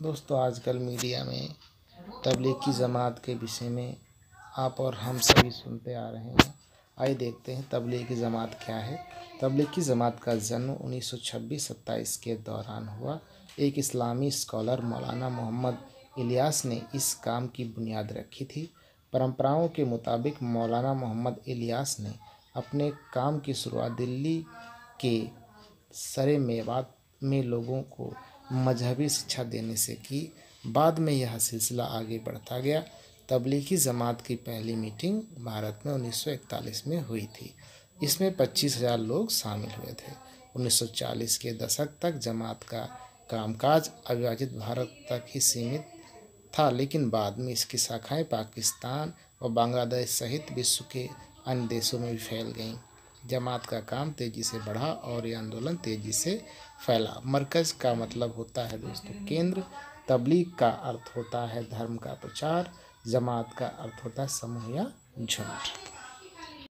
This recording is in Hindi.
दोस्तों, आजकल मीडिया में तबलीग की जमात के विषय में आप और हम सभी सुनते आ रहे हैं। आइए देखते हैं तबलीग की जमात क्या है। तबलीग की जमात का जन्म 1926-27 के दौरान हुआ। एक इस्लामी स्कॉलर मौलाना मोहम्मद इलियास ने इस काम की बुनियाद रखी थी। परंपराओं के मुताबिक मौलाना मोहम्मद इलियास ने अपने काम की शुरुआत दिल्ली के सरे मेवात में लोगों को मजहबी शिक्षा देने से की। बाद में यह सिलसिला आगे बढ़ता गया। तबलीगी जमात की पहली मीटिंग भारत में 1941 में हुई थी। इसमें 25,000 लोग शामिल हुए थे। 1940 के दशक तक जमात का कामकाज अविभाजित भारत तक ही सीमित था, लेकिन बाद में इसकी शाखाएं पाकिस्तान और बांग्लादेश सहित विश्व के अन्य देशों में भी फैल गईं। जमात का काम तेज़ी से बढ़ा और यह आंदोलन तेज़ी से फैला। मरकज़ का मतलब होता है दोस्तों केंद्र, तबलीग का अर्थ होता है धर्म का प्रचार, जमात का अर्थ होता है समूह या झुंड।